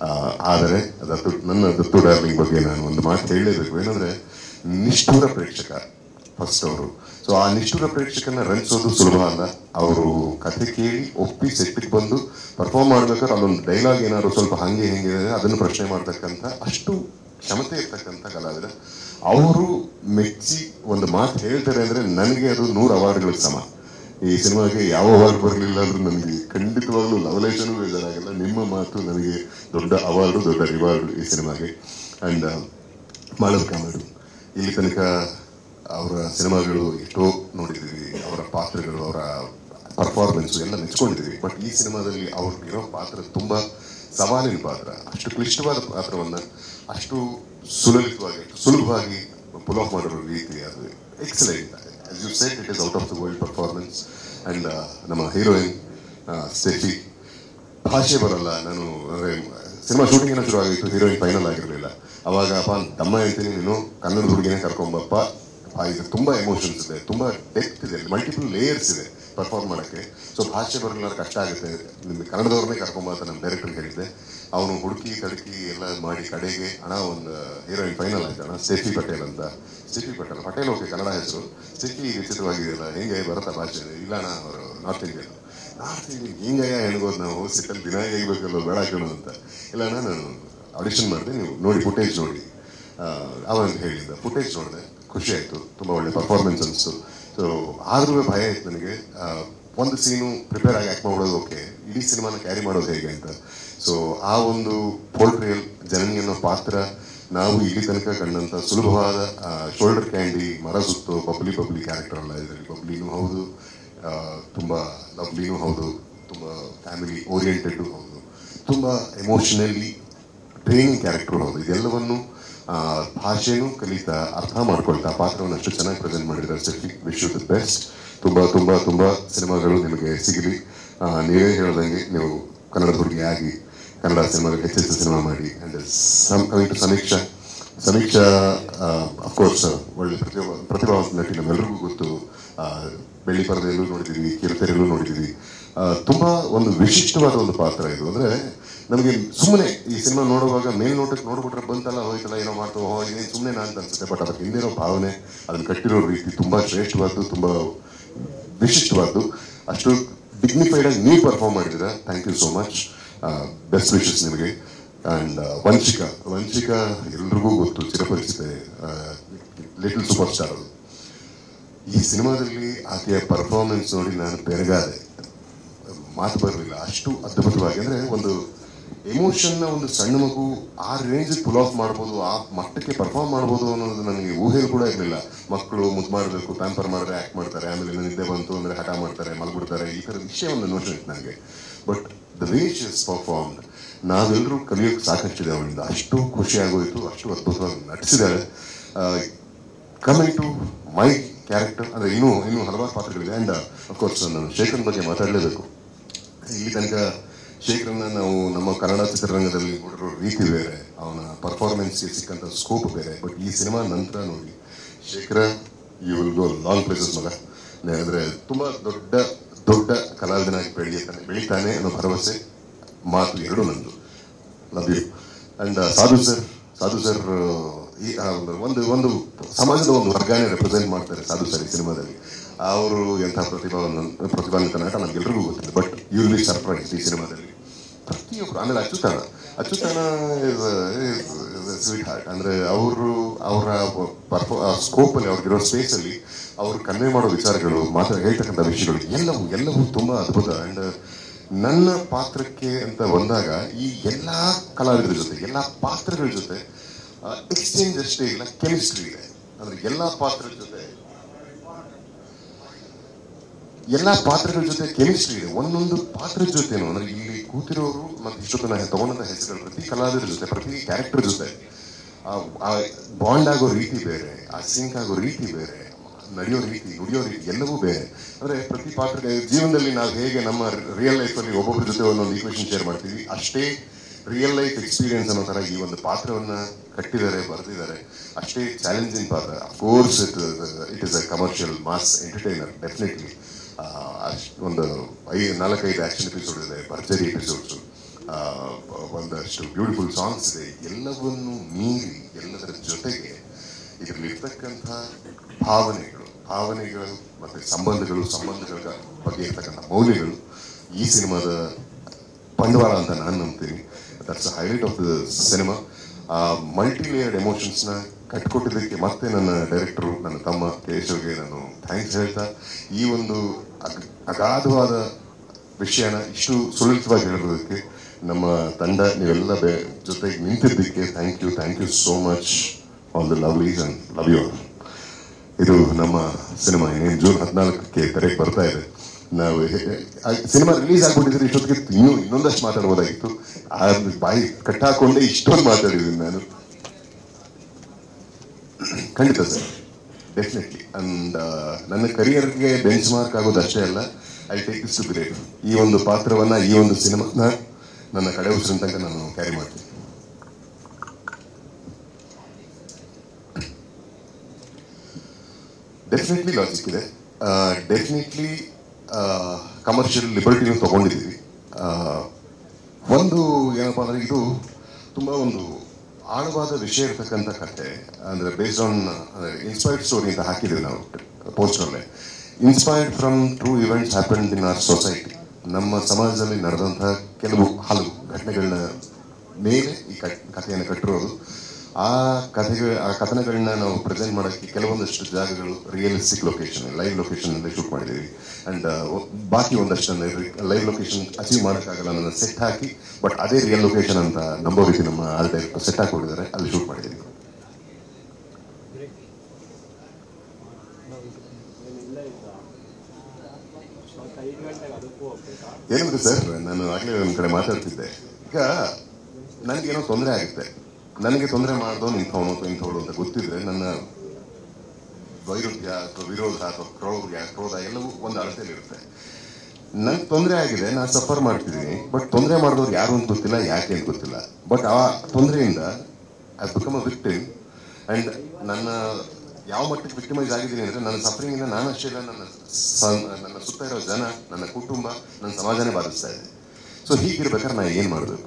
ಆದರೆ ದತ್ತು ನನ್ನ ದತ್ತು ಡಾರ್ಲಿಂಗ್ ಬಗ್ಗೆ ನಾನು ಒಂದು ಮಾತು ಹೇಳಲೇಬೇಕು. ಏನಂದ್ರೆ ನಿಷ್ಠುರ ಪ್ರೇಕ್ಷಕ ಫಸ್ಟ್ ಅವರು. ಸೊ ಆ ನಿಷ್ಠುರ ಪ್ರೇಕ್ಷಕನ ರಂಜಿಸೋದು ಸುಲಭ ಅಲ್ಲ. ಅವರು ಕಥೆ ಕೇಳಿ ಒಪ್ಪಿ ಸೆಟ್ಟಿಗೆ ಬಂದು ಪರ್ಫಾರ್ಮ್ ಮಾಡ್ಬೇಕಾದ್ರೆ ಅಲ್ಲೊಂದು ಡೈಲಾಗ್ ಏನಾದ್ರು ಸ್ವಲ್ಪ ಹಂಗೆ ಹೆಂಗೆ ಅದನ್ನು ಪ್ರಶ್ನೆ ಮಾಡ್ತಕ್ಕಂಥ ಅಷ್ಟು ಕ್ಷಮತೆ ಇರ್ತಕ್ಕಂಥ ಕಲಾವಿದ. ಅವರು ಮೆಚ್ಚಿ ಒಂದು ಮಾತು ಹೇಳ್ತಾರೆ ಅಂದ್ರೆ ನನಗೆ ಅದು ನೂರು ಅವಾರ್ಡ್ಗಳಿಗೆ ಸಮ. ಈ ಸಿನಿಮಾಗೆ ಯಾವ ಅವಾರ್ಡ್ ಬರಲಿಲ್ಲ ಅಂದ್ರೂ ನನಗೆ ಖಂಡಿತವಾಗ್ಲೂ ಲವಲೇಶನೂ ಬೇಜಾರಾಗಿಲ್ಲ. ನಿಮ್ಮ ಮಾತು ನನಗೆ ದೊಡ್ಡ ಅವಾರ್ಡು, ದೊಡ್ಡ ರಿವಾರ್ಡು ಈ ಸಿನಿಮಾಗೆ. ಅಂಡ್ ಮಾಳವಿಕಾ ಮೇಡಮ್, ಇಲ್ಲಿ ತನಕ ಅವರ ಸಿನಿಮಾಗಳು ಎಷ್ಟೋ ನೋಡಿದ್ದೀವಿ, ಅವರ ಪಾತ್ರಗಳು, ಅವರ ಪರ್ಫಾರ್ಮೆನ್ಸು ಎಲ್ಲ ಮೆಚ್ಕೊಂಡಿದ್ದೀವಿ. ಬಟ್ ಈ ಸಿನಿಮಾದಲ್ಲಿ ಅವ್ರಿಗಿರೋ ಪಾತ್ರ ತುಂಬಾ ಸವಾಲಿನ ಪಾತ್ರ. ಅಷ್ಟು ಕ್ಲಿಷ್ಟವಾದ ಪಾತ್ರವನ್ನ ಅಷ್ಟು ಸುಲಲಿತವಾಗಿ ಸುಲಭವಾಗಿ ಪುಲ್ ಆಫ್ ಮಾಡಿರೋ ರೀತಿ ಅದು excellent. As you said, it is out of the world performance. And ನಮ್ಮ ಹೀರೋಯಿನ್ ಸ್ಟೆಫಿ, ಭಾಷೆ ಬರಲ್ಲ. ನಾನು ಸಿನಿಮಾ ಶೂಟಿಂಗ್ ಏನೋ ಶುರು ಆಗಿತ್ತು, ಹೀರೋಯಿನ್ ಫೈನಲ್ ಆಗಿರಲಿಲ್ಲ. ಅವಾಗ ಅಪ್ಪ ತಮ್ಮ ಹೇಳ್ತೀನಿ, ನೀನು ಕನ್ನಡ ಹುಡುಗಿನೇ ಕರ್ಕೊಂಬಪ್ಪ, ಇದು ತುಂಬಾ ಎಮೋಷನ್ಸ್ ಇದೆ, ತುಂಬಾ ಡೆಪ್ತ್ ಇದೆ, ಮಲ್ಟಿಪಲ್ ಲೇಯರ್ಸ್ ಇದೆ ಪರ್ಫಾರ್ಮ್ ಮಾಡೋಕ್ಕೆ. ಸೊ ಭಾಷೆ ಬರಲ್ಲ, ಕಷ್ಟ ಆಗುತ್ತೆ, ನಿಮ್ಗೆ ಕನ್ನಡದವ್ರನ್ನೇ ಕರ್ಕೊಂಬ ಅಂತ ನಮ್ಮ ಡೈರೆಕ್ಟರ್ ಹೇಳಿದ್ದೆ. ಅವನು ಹುಡುಕಿ ತಡುಕಿ ಎಲ್ಲ ಮಾಡಿ ಕಡೆಗೆ ಹಣ ಒಂದು ಹೀರೋಯಿನ್ ಫೈನಲ್ ಆಯ್ತು ಅಣ್ಣ, ಸ್ಟೆಫಿ ಪಟೇಲ್ ಅಂತ. ಸ್ಟೆಫಿ ಪಟೇಲ್ ಪಟೇಲ್ ಓಕೆ ಕನ್ನಡ ಹೆಸರು, ಸ್ಟೆಫಿ ವಿಚಿತ್ರವಾಗಿದೆಯಲ್ಲ, ಹೆಂಗೆ ಬರುತ್ತಾ ಭಾಷೆ? ಇಲ್ಲ ಅಣ್ಣ ಅವರು ನಾರ್ತ್ ಇಂಡಿಯನ್. ನಾರ್ತ್ ಇಂಡಿಯನ್ ಹಿಂಗಯ್ಯ ಹೆಣ್ಗೋದು ನಾವು ಸಿಟ್ಟಲ್ಲಿ ದಿನ ಹೇಗಬೇಕಲ್ಲ ಬೇಡ ಕೇಳೋದು ಅಂತ. ಇಲ್ಲ ಅಣ್ಣ ನಾನು ಆಡಿಷನ್ ಮಾಡಿದೆ, ನೀವು ನೋಡಿ ಫುಟೇಜ್ ನೋಡಿ ಅವಾಗ ಹೇಳಿದ್ದ ಫುಟೇಜ್ ನೋಡಿದೆ, ಖುಷಿ ಆಯಿತು, ತುಂಬ ಒಳ್ಳೆ ಪರ್ಫಾರ್ಮೆನ್ಸ್ ಅನಿಸ್ತು. ಸೊ ಆದ್ರೂ ಭಯ ಆಯ್ತು ನನಗೆ, ಒಂದು ಸೀನು ಪ್ರಿಪೇರ್ ಆಗಿ ಆ್ಯಕ್ಟ್ ಮಾಡೋದು ಓಕೆ, ಇಡೀ ಸಿನಿಮಾನ ಕ್ಯಾರಿ ಮಾಡೋದು ಹೇಗೆ ಅಂತ. ಸೊ ಆ ಒಂದು ಪೋರ್ಟ್ರಿಯಲ್ ಜನನಿ ಅನ್ನೋ ಪಾತ್ರ ನಾವು ಇಲ್ಲಿ ತನಕ ಕಂಡಂಥ ಸುಲಭವಾದ ಶೋಲ್ಡರ್ ಕ್ಯಾಂಡಿ, ಮರ ಸುತ್ತು, ಬಬ್ಲಿ ಬಬ್ಲಿ ಕ್ಯಾರೆಕ್ಟರ್ ಅಲ್ಲ ಇದರಲ್ಲಿ. ಬಬ್ಲಿನೂ ಹೌದು, ತುಂಬ ಲವ್ಲಿನೂ ಹೌದು, ತುಂಬ ಫ್ಯಾಮಿಲಿ ಓರಿಯೆಂಟೆಡ್ ಹೌದು, ತುಂಬ ಎಮೋಷನಲಿ ಟ್ರೈನಿಂಗ್ ಕ್ಯಾರೆಕ್ಟರ್ ಹೌದು. ಇದೆಲ್ಲವನ್ನು ಭಾಷೆನೂ ಕಲಿತಾ ಅರ್ಥ ಮಾಡ್ಕೊಳ್ತಾ ಪಾತ್ರವನ್ನು ಅಷ್ಟು ಚೆನ್ನಾಗಿ ಪ್ರೆಸೆಂಟ್ ಮಾಡಿದ್ದಾರೆ Steffi. Wish you the best. ತುಂಬ ತುಂಬ ತುಂಬ ಸಿನಿಮಾಗಳು ನಿಮಗೆ ಸಿಗಲಿ. ನೀವೇ ಹೇಳ್ದಂಗೆ ನೀವು ಕನ್ನಡ ಹುಡುಗಿ ಆಗಿ ಕನ್ನಡ ಸಿನಿಮಾಗಳು ಹೆಚ್ಚೆಚ್ಚು ಸಿನಿಮಾ ಮಾಡಿ. ಆ್ಯಂಡ್ ಸಮ್ ಕಮಿಂಗ್ ಟು ಸಮೀಕ್ಷಾ, ಸಮೀಕ್ಷಾ ಅಫ್ಕೋರ್ಸ್ ಒಳ್ಳೆ ಪ್ರತಿಭಾ ಪ್ರತಿಭಾವಂತ ನಟಿ, ನಮ್ಮೆಲ್ಲರಿಗೂ ಗೊತ್ತು. ಬೆಳ್ಳಿ ಪರದೆಯಲ್ಲೂ ನೋಡಿದ್ದೀವಿ, ಕಿರುತೆರೆಯಲ್ಲೂ ನೋಡಿದ್ದೀವಿ. ತುಂಬ ಒಂದು ವಿಶಿಷ್ಟವಾದ ಒಂದು ಪಾತ್ರ ಇದು. ಅಂದರೆ ನಮಗೆ ಸುಮ್ಮನೆ ಈ ಸಿನಿಮಾ ನೋಡುವಾಗ ಮೇಲ್ನೋಟಕ್ಕೆ ನೋಡ್ಬಿಟ್ರೆ ಬಂತಲ್ಲ ಹೋಯ್ತಲ್ಲ ಏನೋ ಮಾಡ್ತೋ ಇನ್ನೇನು ಸುಮ್ಮನೆ ನಾನು ಅನ್ಸುತ್ತೆ. ಬಟ್ ಅದಕ್ಕೆ ಹಿಂದಿರೋ ಭಾವನೆ, ಅದನ್ನು ಕಟ್ಟಿರೋ ರೀತಿ ತುಂಬ ಶ್ರೇಷ್ಠವಾದ್ದು, ತುಂಬ ವಿಶಿಷ್ಟವಾದ್ದು. ಅಷ್ಟು ಡಿಗ್ನಿಫೈಡ್ ಆಗಿ ನೀವು ಪರ್ಫಾರ್ಮ್ ಮಾಡಿದ್ದೀರಾ. Thank you so much. Best wishes ನಿಮಗೆ. ಆ್ಯಂಡ್ ವಂಶಿಕಾ, ವಂಶಿಕಾ ಎಲ್ರಿಗೂ ಗೊತ್ತು, ಚಿರಪರಿಚಿತೆ, ಲಿಟಲ್ ಸೂಪರ್ ಸ್ಟಾರ್. ಈ ಸಿನಿಮಾದಲ್ಲಿ ಆಕೆಯ ಪರ್ಫಾರ್ಮೆನ್ಸ್ ನೋಡಿ ನಾನು ಬೆರಗಾದೆ, ಮಾತು ಬರಲಿಲ್ಲ. ಅಷ್ಟು ಅದ್ಭುತವಾಗಿ, ಅಂದರೆ ಒಂದು ಎಮೋಷನ್ನ ಒಂದು ಸಣ್ಣ ಮಗು ಆ ರೇಂಜಿಗೆ ಪುಲ್ ಆಫ್ ಮಾಡ್ಬೋದು, ಆ ಮಟ್ಟಕ್ಕೆ ಪರ್ಫಾರ್ಮ್ ಮಾಡ್ಬೋದು ಅನ್ನೋದು ನನಗೆ ಊಹೆಯೂ ಕೂಡ ಇರಲಿಲ್ಲ. ಮಕ್ಕಳು ಮುದ್ದು ಮಾಡಬೇಕು, ಪ್ಯಾಂಪರ್ ಮಾಡಿದ್ರೆ ಆ್ಯಕ್ಟ್ ಮಾಡ್ತಾರೆ, ಆಮೇಲೆ ನಿದ್ದೆ ಬಂತು ಅಂದರೆ ಹಠ ಮಾಡ್ತಾರೆ, ಮಲಗ್ಬಿಡ್ತಾರೆ, ಈ ಥರದ ವಿಷಯ ಒಂದು ನೋಷನ್ ಇತ್ತು ನನಗೆ. But the way she is performed, ನಾವೆಲ್ಲರೂ ಕಲಿಯೋಕ್ಕೆ ಸಾಕಷ್ಟಿದೆ ಅವಳಿಂದ. ಅಷ್ಟು ಖುಷಿಯಾಗೋಯಿತು, ಅಷ್ಟು ಅದ್ಭುತವಾಗಿ ನಟಿಸಿದ್ದಾಳೆ. ಕಮಿಂಗ್ ಟು ಮೈ ಕ್ಯಾರೆಕ್ಟರ್, ಅಂದರೆ ಇನ್ನೂ ಇನ್ನೂ ಹಲವಾರು ಪಾತ್ರಗಳಿದೆ. ಆ್ಯಂಡ್ ಅಫ್ಕೋರ್ಸ್ ನಾನು ಶೇಖರನ್ ಬಗ್ಗೆ ಮಾತಾಡಲೇಬೇಕು. ಇಲ್ಲಿ ತನಕ ಶೇಖರನ್ನ ನಾವು ನಮ್ಮ ಕನ್ನಡ ಚಿತ್ರರಂಗದಲ್ಲಿ ನೋಡಿರೋ ರೀತಿ ಬೇರೆ, ಅವನ ಪರ್ಫಾರ್ಮೆನ್ಸ್ಗೆ ಸಿಕ್ಕಂಥ ಸ್ಕೋಪ್ ಬೇರೆ. ಬಟ್ ಈ ಸಿನಿಮಾ ನಂತರ ನೋಡಿ Shekhar, you will go long places ಮಗ. ಅಂದರೆ ತುಂಬ ದೊಡ್ಡ ದೊಡ್ಡ ಕಲಾವಿದನಾಗಿ ಬೆಳೆಯುತ್ತಾನೆ ಬೆಳೀತಾನೆ ಅನ್ನೋ ಭರವಸೆ, ಮಾತು ಎರಡೂ ನಂದು. Love you. And Sadhu sir, Sadhu sir ಈ ಒಂದು ಒಂದು ಸಮಾಜದ ಒಂದು ವರ್ಗಾನೆ ರೆಪ್ರೆಸೆಂಟ್ ಮಾಡ್ತಾರೆ ಸಾಧು ಸರ್ ಈ ಸಿನಿಮಾದಲ್ಲಿ. ಅವರು ಎಂಥ ಪ್ರತಿಭಾವನ್ನು ಪ್ರತಿಭಾನ್ವಿತ ನಟ ನಮಗೆಲ್ರಿಗೂ ಗೊತ್ತಿದೆ. But you will be surprise ಈ ಸಿನಿಮಾದಲ್ಲಿ ಪ್ರತಿಯೊಬ್ಬರು. ಆಮೇಲೆ ಅಚ್ಯುತಾನ, ಅಚ್ಯುತಾನ ಇಸ್ ಸ್ವೀಟ್ ಹಾರ್ಟ್. ಅಂದರೆ ಅವರು ಅವರ ಪರ್ಫೋ ಸ್ಕೋಪಲ್ಲಿ, ಅವ್ರಿಗಿರೋ ಸ್ಪೇಸಲ್ಲಿ ಅವರು ಕನ್ವೆ ಮಾಡೋ ವಿಚಾರಗಳು, ಮಾತ್ರ ಹೇಳ್ತಕ್ಕಂಥ ವಿಷಯಗಳು ಎಲ್ಲವೂ ಎಲ್ಲವೂ ತುಂಬ ಅದ್ಭುತ. ಆ್ಯಂಡ್ ನನ್ನ ಪಾತ್ರಕ್ಕೆ ಅಂತ ಬಂದಾಗ ಈ ಎಲ್ಲ ಕಲಾವಿದರ ಜೊತೆ, ಎಲ್ಲ ಪಾತ್ರಗಳ ಜೊತೆ ಎಕ್ಸ್ಚೇಂಜ್ ಅಷ್ಟೇ ಇಲ್ಲ, ಕೆಮಿಸ್ಟ್ರಿ ಇದೆ. ಅಂದರೆ ಎಲ್ಲ ಪಾತ್ರದ ಜೊತೆ ಎಲ್ಲ ಪಾತ್ರಗಳ ಜೊತೆ ಕೆಮಿಸ್ಟ್ರಿ ಇದೆ. ಒಂದೊಂದು ಪಾತ್ರದ ಜೊತೆನೂ, ಅಂದರೆ ಇಲ್ಲಿ ಕೂತಿರೋರು ಮತ್ತು ಇಷ್ಟೊತ್ತನ ತಗೊಂಡಂಥ ಹೆಸರುಗಳು, ಪ್ರತಿ ಕಲಾವಿದರ ಜೊತೆ, ಪ್ರತಿ ಕ್ಯಾರೆಕ್ಟರ್ ಜೊತೆ ಆ ಬಾಂಡ್ ಆಗೋ ರೀತಿ ಬೇರೆ, ಆ ಸಿಂಕ್ ಆಗೋ ರೀತಿ ಬೇರೆ, ನಡೆಯೋ ರೀತಿ, ನುಡಿಯೋ ರೀತಿ ಎಲ್ಲವೂ ಬೇರೆ. ಅಂದರೆ ಪ್ರತಿ ಪಾತ್ರ ಜೀವನದಲ್ಲಿ ನಾವು ಹೇಗೆ ನಮ್ಮ ರಿಯಲ್ ಲೈಫಲ್ಲಿ ಒಬ್ಬೊಬ್ಬರ ಜೊತೆ ಒಂದೊಂದು ಈಕ್ವೇಷನ್ ಶೇರ್ ಮಾಡ್ತೀವಿ, ಅಷ್ಟೇ ರಿಯಲ್ ಲೈಫ್ ಎಕ್ಸ್ಪೀರಿಯನ್ಸ್ ಅನ್ನೋ ಥರ ಈ ಒಂದು ಪಾತ್ರವನ್ನು ಕಟ್ಟಿದ್ದಾರೆ, ಬರೆದಿದ್ದಾರೆ. ಅಷ್ಟೇ ಚಾಲೆಂಜಿಂಗ್ ಪಾತ್ರ. Of course it it is a commercial mass entertainer definitely. ಅಷ್ಟು ಒಂದು ಐದು ನಾಲ್ಕೈದು ಆ್ಯಕ್ಷನ್ ಎಪಿಸೋಡ್ ಇದೆ, ಭರ್ಜರಿ ಎಪಿಸೋಡ್ಸು, ಒಂದಷ್ಟು ಬ್ಯೂಟಿಫುಲ್ ಸಾಂಗ್ಸ್ ಇದೆ. ಎಲ್ಲವನ್ನು ಮೀರಿ ಎಲ್ಲದರ ಜೊತೆಗೆ ಇದರಲ್ಲಿರ್ತಕ್ಕಂಥ ಭಾವನೆಗಳು ಭಾವನೆಗಳು ಮತ್ತು ಸಂಬಂಧಗಳು ಸಂಬಂಧಗಳ ಬಗ್ಗೆ ಇರ್ತಕ್ಕಂಥ ಮೌಲ್ಯಗಳು ಈ ಸಿನಿಮಾದ ಬಂಡವಾಳ ಅಂತ ನಾನು ನಂಬ್ತೀನಿ. That's a highlight of the cinema. Multi layered ಎಮೋಷನ್ಸ್ನ ಕಟ್ಕೊಟ್ಟಿದ್ದಕ್ಕೆ ಮತ್ತೆ ನನ್ನ ಡೈರೆಕ್ಟರು, ನನ್ನ ತಮ್ಮ ಕೇಶವ್ಗೆ ನಾನು ಥ್ಯಾಂಕ್ಸ್ ಹೇಳ್ತಾ, ಈ ಒಂದು ಅಗಾಧವಾದ ವಿಷಯನ ಇಷ್ಟು ಸುಲಲಿತವಾಗಿ ಹೇಳೋದಕ್ಕೆ ನಮ್ಮ ತಂಡ ನೀವೆಲ್ಲ ಬೇ ಜೊತೆಗೆ ನಿಂತಿದ್ದಕ್ಕೆ thank you thank you so much all the lovelies and love you all. ಇದು ನಮ್ಮ ಸಿನಿಮಾ ಇನ್ನೇನು ಜೂನ್ ಹದಿನಾಲ್ಕಕ್ಕೆ ತೆರೆಗೆ ಬರ್ತಾ ಇದೆ. ನಾವು ಸಿನಿಮಾ ರಿಲೀಸ್ ಆಗ್ಬಿಟ್ಟಿದ್ರೆ ಇಷ್ಟೊತ್ತಿಗೆ ಇನ್ನೂ ಇನ್ನೊಂದಷ್ಟು ಮಾತಾಡ್ಬೋದಾಗಿತ್ತು. ಆ ಬಾಯಿ ಕಟ್ಟಾಕೊಂಡೇ ಇಷ್ಟೊಂದು ಮಾತಾಡಿದ್ದೀನಿ ನಾನು. ಖಂಡಿತ ಸರ್, ಡೆಫಿನೆಟ್ಲಿ. ಅಂಡ್ ನನ್ನ ಕರಿಯರ್ಗೆ ಬೆಂಚ್ ಮಾರ್ಕ್ ಆಗೋದು ಅಷ್ಟೇ ಅಲ್ಲ, I take this to great. ಈ ಒಂದು ಪಾತ್ರವನ್ನ, ಈ ಒಂದು ಸಿನಿಮಾನ ನನ್ನ ಕಡೆ ಉಸಿರಿನ ತನಕ ನಾನು ಕ್ಯಾರಿ ಮಾಡ್ತೀನಿ. ಡೆಫಿನೆಟ್ಲಿ ಲಾಜಿಕ್ ಇದೆ, ಡೆಫಿನೆಟ್ಲಿ ಕಮರ್ಷಿಯಲ್ ಲಿಬರ್ಟಿನೂ ತಗೊಂಡಿದ್ದೀವಿ. ಒಂದು ಏನಪ್ಪಾ ಅಂದರೆ, ಇದು ತುಂಬ ಒಂದು ಆಳವಾದ ವಿಷಯ ಇರ್ತಕ್ಕಂಥ ಕಥೆ. ಅಂದರೆ ಬೇಸ್ಡ್ ಆನ್ ಇನ್ಸ್ಪೈರ್ಡ್ ಸ್ಟೋರಿ ಅಂತ ಹಾಕಿದ್ದೀವಿ ನಾವು ಪೋಸ್ಟರ್ಲೆ. Inspired from true events happened in our society. ನಮ್ಮ ಸಮಾಜದಲ್ಲಿ ನಡೆದಂತಹ ಕೆಲವು ಹಲವು ಘಟನೆಗಳನ್ನ ಮೇಲೆ ಈ ಕಥೆಯನ್ನು ಕಟ್ಟಿರೋದು. ಆ ಕಥೆಗಳ ಆ ಕಥನಗಳನ್ನ ನಾವು ಪ್ರೆಸೆಂಟ್ ಮಾಡೋಕ್ಕೆ ಕೆಲವೊಂದಷ್ಟು ಜಾಗಗಳು ರಿಯಲಿಸ್ಟಿಕ್ ಲೊಕೇಶನ್, ಲೈವ್ ಲೊಕೇಶನ್ ಅಲ್ಲಿ ಶೂಟ್ ಮಾಡಿದ್ದೀವಿ. ಅಂಡ್ ಬಾಕಿ ಒಂದಷ್ಟು ಲೈವ್ ಲೊಕೇಶನ್ ಅಚೀವ್ ಮಾಡೋಕ್ಕಾಗಲ್ಲ, ನನ್ನ ಸೆಟ್ ಹಾಕಿ, ಬಟ್ ಅದೇ ರಿಯಲ್ ಲೊಕೇಶನ್ ಅಂತ ನಂಬೋ ರೀತಿ ನಮ್ಮ ಆರ್ಟ್ ಡೈರೆಕ್ಟರ್ ಸೆಟ್ ಹಾಕೊಂಡಿದ್ದಾರೆ, ಅಲ್ಲಿ ಶೂಟ್ ಮಾಡಿದ್ದೀವಿ. ಏನಂದ್ರೆ ಸರ್, ನಾನು ಆಗಲೇ ಒಂದು ಕಡೆ ಮಾತಾಡ್ತಿದ್ದೆ, ಈಗ ನನಗೇನೋ ತೊಂದರೆ ಆಗುತ್ತೆ, ನನಗೆ ತೊಂದರೆ ಮಾಡಿದವನು ಇಂಥವನು ಅಥವಾ ಇಂಥವಳು ಅಂತ ಗೊತ್ತಿದ್ರೆ ನನ್ನ ವೈರುಧ್ಯ ಅಥವಾ ವಿರೋಧ ಅಥವಾ ಕ್ರೌರ್ಯ ಕ್ರೋಧ ಎಲ್ಲವೂ ಒಂದು ಅಳತೆಯಲ್ಲಿರುತ್ತೆ. ನನ್ಗೆ ತೊಂದರೆ ಆಗಿದೆ, ನಾನು ಸಫರ್ ಮಾಡ್ತಿದ್ದೀನಿ, ಬಟ್ ತೊಂದರೆ ಮಾಡಿದವ್ರು ಯಾರು ಅಂತ ಗೊತ್ತಿಲ್ಲ, ಯಾಕೆ ಅಂತ ಗೊತ್ತಿಲ್ಲ. ಬಟ್ ಆ ತೊಂದರೆಯಿಂದ I become a victim. And ನನ್ನ ಯಾವ ಮಟ್ಟಿಗೆ ವಿಕ್ಟಿಮೈಸ್ ಆಗಿದ್ದೀನಿ ಅಂದರೆ ನನ್ನ ಸಫರಿಂಗಿಂದ ನಾನು ಅಷ್ಟೇ ಇಲ್ಲ, ನನ್ನ ನನ್ನ ಸುತ್ತ ಇರೋ ಜನ, ನನ್ನ ಕುಟುಂಬ, ನನ್ನ ಸಮಾಜನೇ ಬಾಧಿಸ್ತಾ ಇದೆ. ಸೊ ಹೀಗಿರ್ಬೇಕಾದ್ರೆ ನಾನು ಏನು ಮಾಡಬೇಕು?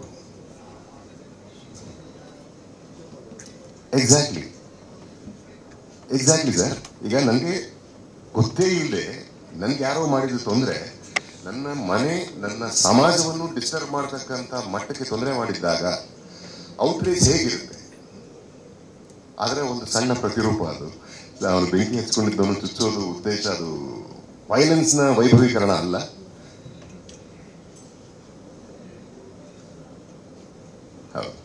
Exactly exactly sir. ಈಗ ನನಗೆ ಗೊತ್ತೇ ಇಲ್ಲದೆ ನನ್ಗೆ ಯಾರೋ ಮಾಡಿದ ತೊಂದರೆ ನನ್ನ ಮನೆ, ನನ್ನ ಸಮಾಜವನ್ನು ಡಿಸ್ಟರ್ಬ್ ಮಾಡತಕ್ಕಂಥ ಮಟ್ಟಕ್ಕೆ ತೊಂದರೆ ಮಾಡಿದ್ದಾಗ ಔಟ್ರೇಜ್ ಹೇಗಿರುತ್ತೆ? ಆದರೆ ಒಂದು ಸಣ್ಣ ಪ್ರತಿರೂಪ ಅದು. ಅವನು ಬೆಂಕಿ ಹಚ್ಕೊಂಡಿದ್ದವನು ಚುಚ್ಚೋದು ಉದ್ದೇಶ, ಅದು ವೈಲೆನ್ಸ್ನ ವೈಭವೀಕರಣ ಅಲ್ಲ. ಹೌದು,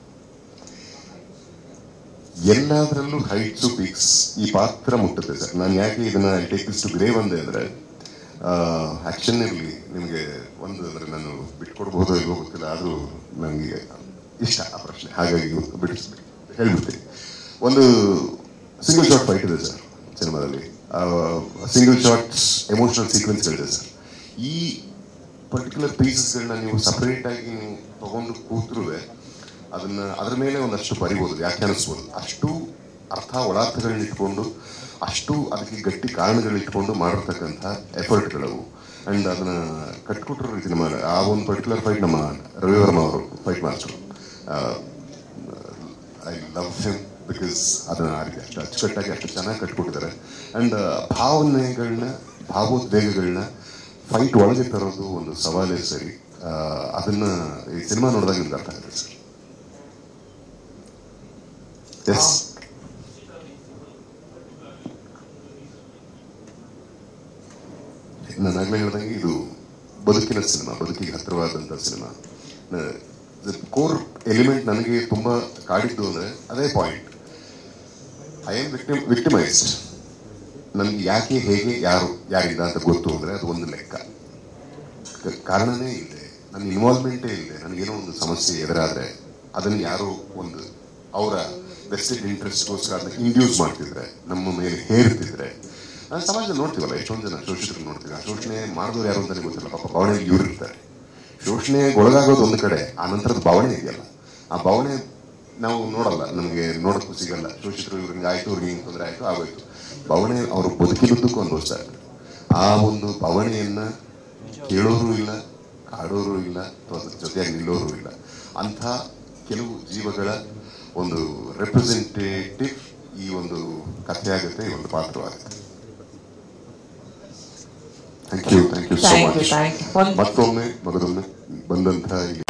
ಎಲ್ಲದರಲ್ಲೂ ಹೈಟ್ಸು ಪೀಕ್ಸ್ ಈ ಪಾತ್ರ ಮುಟ್ಟುತ್ತೆ ಸರ್. ನಾನು ಯಾಕೆ ಇದನ್ನ ಟೇಕ್ ದಿಸ್ ಟು ಗ್ರೇವ್ ಅಂದೆ ಅಂದ್ರೆ, ಆಕ್ಷನ್ ಇರಲಿ ನಿಮಗೆ ಒಂದು ಅಂದ್ರೆ ನಾನು ಬಿಟ್ಕೊಡ್ಬಹುದೋ ಇಲ್ವೋ ಗೊತ್ತಿಲ್ಲ, ಆದರೂ ನನಗೆ ಇಷ್ಟ ಆ ಪ್ರಶ್ನೆ, ಹಾಗಾಗಿ ಬಿಡಿಸ್ಬೇಕು ಹೇಳ್ಬಿಡ್ತೀನಿ. ಒಂದು ಸಿಂಗಲ್ ಶಾಟ್ ಫೈಟ್ ಇದೆ ಸರ್ ಸಿನಿಮಾದಲ್ಲಿ, ಸಿಂಗಲ್ ಶಾಟ್ ಎಮೋಷನಲ್ ಸೀಕ್ವೆನ್ಸ್ಗಳಿದೆ ಸರ್. ಈ ಪರ್ಟಿಕ್ಯುಲರ್ ಪೀಸಸ್ಗಳನ್ನ ನೀವು ಸಪರೇಟ್ ಆಗಿ ನೀವು ತಗೊಂಡು ಕೂತ್ರುವೆ ಅದನ್ನ ಅದರ ಮೇಲೆ ಒಂದಷ್ಟು ಬರಿಬೋದು, ವ್ಯಾಖ್ಯಾನಿಸ್ಬೋದು. ಅಷ್ಟು ಅರ್ಥ ಒಳಾರ್ಥಗಳನ್ನ ಇಟ್ಕೊಂಡು, ಅಷ್ಟು ಅದಕ್ಕೆ ಗಟ್ಟಿ ಕಾರಣಗಳಿಟ್ಕೊಂಡು ಮಾಡಿರ್ತಕ್ಕಂಥ ಎಫರ್ಟ್ಗಳವು. ಅಂಡ್ ಅದನ್ನ ಕಟ್ಕೊಟ್ಟಿರೋ ರೀತಿ ನಮ್ಮ ಆ ಒಂದು ಪರ್ಟಿಕ್ಯುಲರ್ ಫೈಟ್ ನಮ್ಮ ರವಿವರ್ಮ ಅವರು fight master, I love him because ಅದನ್ನ ಆಡಿದೆ ಅಷ್ಟು ಅಚ್ಚುಕಟ್ಟಾಗಿ ಅಷ್ಟು ಚೆನ್ನಾಗಿ ಕಟ್ಕೊಟ್ಟಿದ್ದಾರೆ. ಅಂಡ್ ಭಾವನೆಗಳನ್ನ, ಭಾವೋದ್ವೇಗಗಳನ್ನ ಫೈಟ್ ಒಳಗೆ ತರೋದು ಒಂದು ಸವಾಲೇ ಸರಿ. ಅದನ್ನ ಈ ಸಿನಿಮಾ ನೋಡಿದಾಗ ನಿಮ್ಗೆ ಅರ್ಥ ಆಗುತ್ತೆ ಸರ್. ಎಸ್, ನಾನು ಆಗ್ಲೇ ಹೇಳಿದಂಗೆ ಇದು ಬದುಕಿನ ಸಿನಿಮಾ, ಬದುಕಿಗೆ ಹತ್ತಿರವಾದಂಥ ಸಿನಿಮಾ. ಕೋರ್ ಎಲಿಮೆಂಟ್ ನನಗೆ ತುಂಬಾ ಕಾಡಿದ್ದು ಅಂದ್ರೆ ಅದೇ point. I am victim victimised. ನನ್ಗೆ ಯಾಕೆ, ಹೇಗೆ, ಯಾರು, ಯಾರಿಂದ ಅಂತ ಗೊತ್ತು ಅಂದ್ರೆ ಅದು ಒಂದು ಲೆಕ್ಕ. ಕಾರಣನೇ ಇದೆ, ನನ್ನ ಇನ್ವಾಲ್ವ್ಮೆಂಟೇ ಇದೆ. ನನಗೇನೋ ಒಂದು ಸಮಸ್ಯೆ ಎದುರಾದ್ರೆ ಅದನ್ನು ಯಾರೋ ಒಂದು ಅವರ ವೆಸ್ಟೆಡ್ ಇಂಟ್ರೆಸ್ಟ್ಗೋಸ್ಕರ ಅದನ್ನ ಇಂಡ್ಯೂಸ್ ಮಾಡ್ತಿದ್ರೆ, ನಮ್ಮ ಮೇಲೆ ಹೇರ್ತಿದ್ರೆ, ನಾನು ಸಮಾಜದಲ್ಲಿ ನೋಡ್ತೀವಲ್ಲ ಎಷ್ಟೊಂದು ಜನ ಶೋಷಿತರು ನೋಡ್ತೀವಿ. ಆ ಶೋಷಣೆ ಮಾಡಿದವ್ರು ಯಾರು ಅಂತಾನೆ ಗೊತ್ತಿಲ್ಲ, ಪಾಪ ಭಾವನೆಗೆ ಇವ್ರು ಇರ್ತಾರೆ. ಶೋಷಣೆಗೆ ಒಳಗಾಗೋದು ಒಂದು ಕಡೆ, ಆ ನಂತರದ ಭಾವನೆ ಇದೆಯಲ್ಲ, ಆ ಭಾವನೆ ನಾವು ನೋಡಲ್ಲ, ನಮಗೆ ನೋಡಕ್ಕೂ ಸಿಗಲ್ಲ. ಶೋಷಿತರು ಇವ್ರಿಗೆ ಆಯ್ತು, ಅವ್ರಿಗೆ ಹಿಂಗೆ ತೊಂದರೆ ಆಯ್ತು, ಆಗೋಯ್ತು. ಭಾವನೆ ಅವರು ಬದುಕಿರುವುದಕ್ಕೂ ಅನುಭವಿಸ್ತಾ ಇರ್ತಾರೆ. ಆ ಒಂದು ಭಾವನೆಯನ್ನ ಕೇಳೋರು ಇಲ್ಲ, ಕಾಡೋರು ಇಲ್ಲ, ಅಥವಾ ಜೊತೆಯಾಗಿ ನಿಲ್ಲೋರು ಇಲ್ಲ. ಅಂಥ ಕೆಲವು ಜೀವಗಳ ಒಂದು ರೆಪ್ರೆಸೆಂಟೇಟಿವ್ ಈ ಒಂದು ಕಥೆ ಆಗುತ್ತೆ, ಈ ಒಂದು ಪಾತ್ರವಾಗುತ್ತೆ. Thank you thank you so much. ಮತ್ತೊಮ್ಮೆ ಮಗದೊಮ್ಮೆ ಬಂದಂತಹ